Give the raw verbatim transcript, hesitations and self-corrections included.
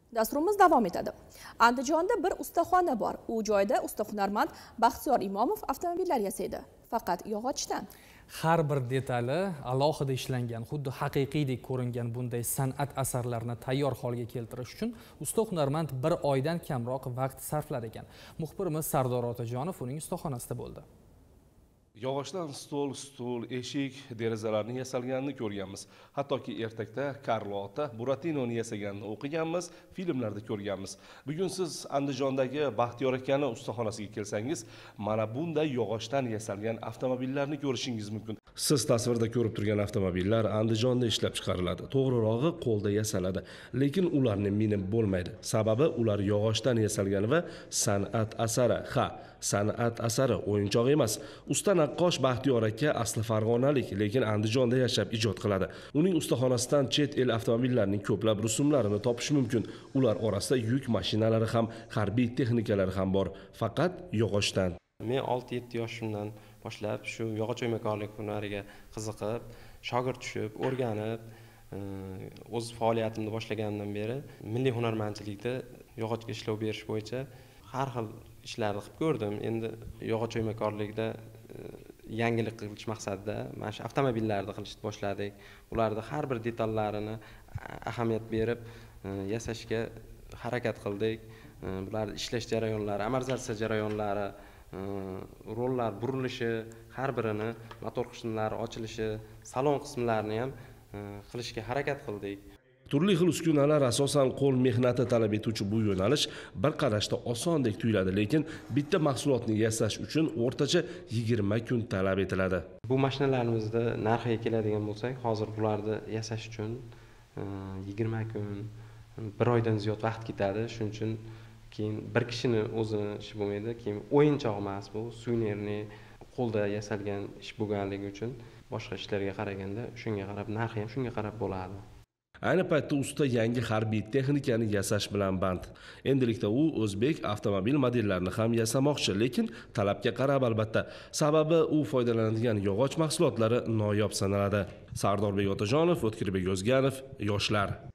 Dasturimiz davom etadi. Andijonda bir ustaxona bor. U joyda ustahunarmand Baxtiyor Imomov avtomobillar yasaydi, faqat yog'ochdan. Har bir detali alohida ishlangan, xuddi haqiqiydek ko'ringan bunday san'at asarlarini tayyor holga keltirish uchun usta hunarmand bir oydan kamroq vaqt sarflar ekan. Muxbirimiz Sardor Otajonov uning ustaxonasida bo'ldi. Yog'ochdan stol, stul, eshik, derazalarni yasalganini ko'rganmiz. Hattoki ertakda Karlo ota Buratinoni yasaganini o'qiganmiz, filmlarda ko'rganmiz. Bugun siz Andijondagi Baxtiyor akani ustaxonasiga kelsangiz, mana bunday yog'ochdan yasalgan avtomobillarni ko'rishingiz mumkin. Siz tasvirda ko'rib turgan avtomobillar Andijonda ishlab chiqariladi. To'g'rirog'i qo'lda yasaladi, lekin ularni minib bo'lmaydi. Sababi ular yog'ochdan yasalgan va san'at asari. Ha, san'at asari, o'yinchoq emas. Usta naqqosh Baxtiyor aka asli farg'onalik, lekin Andijonda yashab ijod qiladi. Uning ustaxonasidan chet el avtomobillarining ko'plab rusumlarini topish mumkin. Ular orasida yuk mashinalari ham, harbiy texnikalari ham bor, faqat yog'ochdan. Men olti yetti yoshimdan boshlab shu yog'och o'ymakorlik hunariga qiziqib, shogird tushib, o'rganib, o'z faoliyatimni boshlagandan beri milliy hunarmandchilikda yog'ochga ishlov berish bo'yicha har xil ishlarni qilib ko'rdim. Endi yog'och o'ymakorlikda yangilik qilish maqsadida mana shu avtomobillarni qilishni boshladik. Ularning har bir detallarini ahamiyat berib yasashga harakat qildik. Bularning ishlash jarayonlari, amortizatsiya jarayonlari, rollar burilishi, har birini, motor qismlari ochilishi, salon qismlarini ham qilishga harakat qildik. Turli xil uskunalar asosan qo'l mehnati talab etuvchi bu yo'nalish bir qarashda osondek tuyuladi, lekin bitta mahsulotni yasash uchun o'rtacha yigirma kun talab etiladi. Bu mashinalarimizda narxiga keladigan bo'lsak, hozir bularni yasash uchun yigirma kun, bir oydan ziyod vaqt ketadi. Shuning uchun keyin bir kishini o'zini ishi bo'lmaydi, keyin o'yinchoq emas bu, suvenirniy qo'lda yasalgan ish bo'lganligi uchun boshqa ishlarga qaraganda shunga qarab narxi ham shunga qarab bo'ladi. Ayni paytda usta yangi harbiy texnikani yasash bilan band. Endilikda u o'zbek avtomobil modellarini ham yasamoqchi, lekin talabga qarab albatta. Sababi u foydalanadigan yog'och mahsulotlari noyob sanaladi. Sardorbek Otajonov, O'tkirbek O'zganov, Yoshlar.